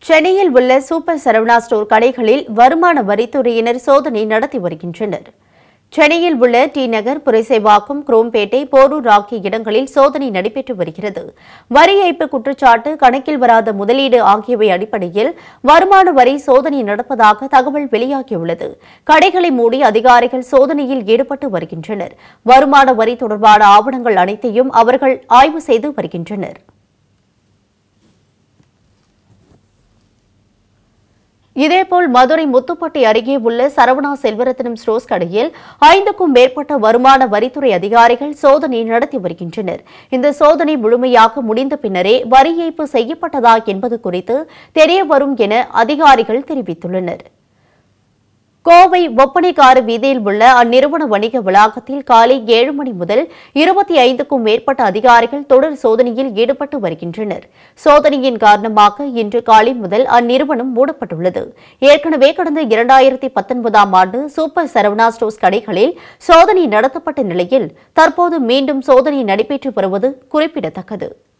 சென்னையில் உள்ள super Saravana store கடைகளில் வருமான வரித்துறையினர் சோதனை நடத்தி வருகின்றனர். சென்னையில் உள்ள டி நகர், புரசைவாக்கம், குரோம்பேட்டை, போரூர் ஆகிய இடங்களில் சோதனை நடைபெற்று வருகிறது. வரி ஏய்ப்பு குற்றச்சாட்டு, கணக்கில் வராத முதலீடு ஆகியவை அடிப்படையில் வருமான வரி சோதனை நடப்பதாக தகவல் வெளியாகியுள்ளது. கடைகளை மூடி அதிகாரிகள் சோதனையில் ஈடுபட்டு வருகின்றனர். வருமான வரி தொடர்பான ஆவணங்கள் அனைத்தையும் அவர்கள் ஆய்வு செய்து வருகின்றனர். இதேபோல் மதுரை முத்துப்பட்டி அருகே உள்ள சரவணா செல்வரத்னம் ஸ்டோர்ஸ் கடையில் 5க்கும் மேற்பட்ட வருமான வரித்துறை அதிகாரிகள் சோதனை நடத்தி வருகின்றனர். இந்த சோதனை முழுமையாக முடிந்த பின்னரே வரி ஏய்ப்பு செய்யப்பட்டதா என்பது குறித்து தெரியவரும் என அதிகாரிகள் தெரிவித்துள்ளனர். கோவை ஒப்பனைக்கார வீதியில் உள்ள அந்நிறுவன வணிக வளாகத்தில் காலை 7 மணி முதல் 25க்கும் மேற்பட்ட அதிகாரிகள் தொடர் சோதனையில் ஈடுபட்டு வருகின்றனர். சோதனையின் காரணமாக இன்று காலை முதல் அந்நிறுவனம் மூடப்பட்டுள்ளது. ஏற்கனவே கடந்த 2019ஆம் ஆண்டு சூப்பர் சரவணா ஸ்டோர்ஸ் கடைகளில் சோதனை நடத்தப்பட்ட நிலையில் தற்போது மீண்டும் சோதனை நடைபெற்று வருவது குறிப்பிடத்தக்கது.